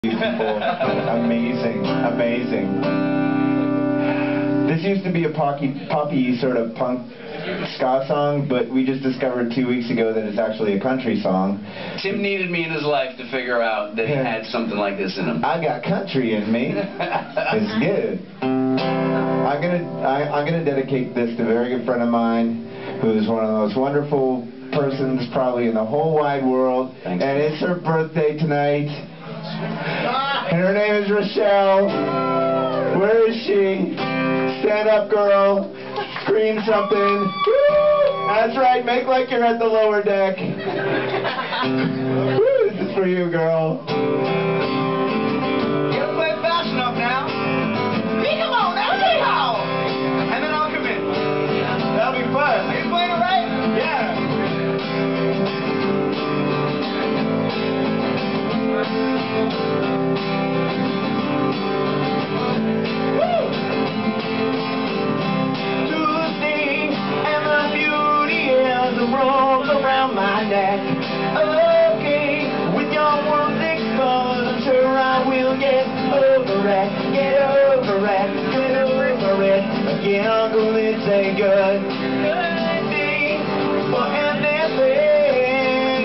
People. Amazing, amazing. This used to be a poppy sort of punk ska song, but we just discovered 2 weeks ago that it's actually a country song. Tim needed me in his life to figure out that he had something like this in him. I got country in me. It's good. I'm gonna dedicate this to a very good friend of mine, who's one of the most wonderful persons probably in the whole wide world. Thanks. And it's her birthday tonight. And her name is Rochelle. Where is she? Stand up, girl. Scream something. That's right, make like you're at the lower deck. Woo, this is for you, girl. You gotta play it fast enough now. Come on now, yeehaw! And then I'll come in. That'll be fun. Are you playing it right? Yeah. Around my neck. Okay, with your warmth exposed, sure I will get over it. Get over it, get over it. Again, Uncle, it's a good thing for anything.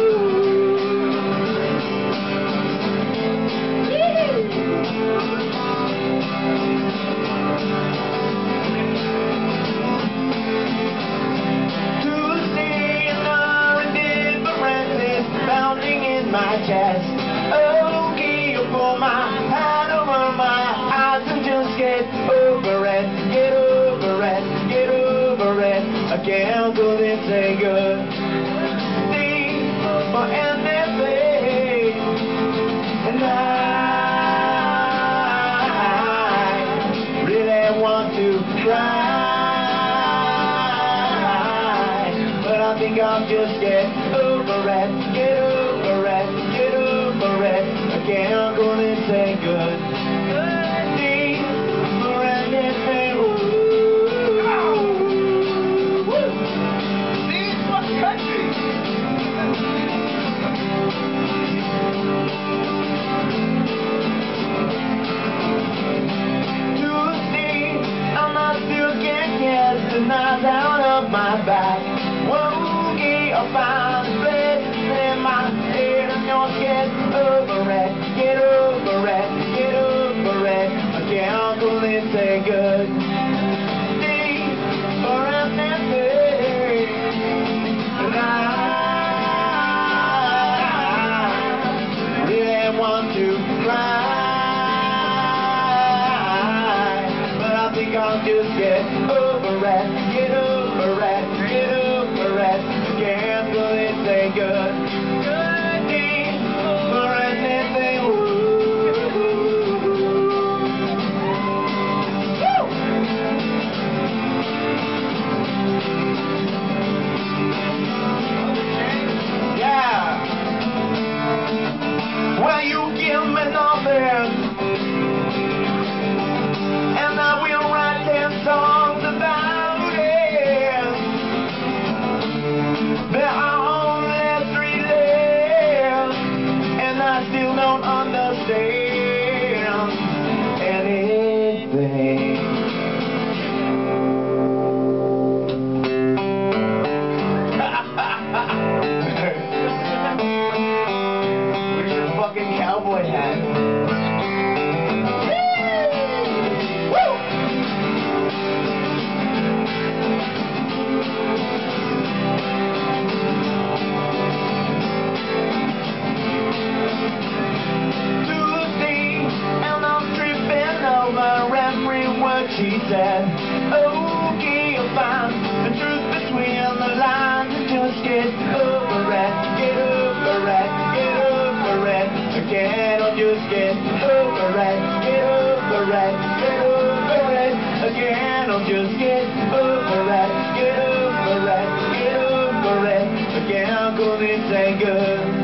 Pounding in my chest. Okay, you pull my hand over my eyes and just get over it. Get over it, get over it. I can't do this a good thing for anything. And I really want to cry, but I think I'll just get over it. Get over it, get over it. I can't go and say good thing for anything. See, it's fucking country. Tuesday, I'm not still getting yesterday out of my back. Won't I'll find a place in my head and yours. Get over it, get over it, get over it. I can't go and say good thing for anything. And I really want to cry, but I think I'll just get over it, get over it, get over it. Can't really say good thing for anything. Woo. Yeah. Well, you give me nothing, and I will write 10 songs about it. There are only 3 left, and I still don't understand anything. Where's your fucking cowboy hat? She said, okay, you'll find the truth between the lines and just get over it, get over it, get over it. Again, I'll just get over it, get over it, get over it. Again, I'll just get over it, get over it, get over it. Again, Uncle, this ain't good.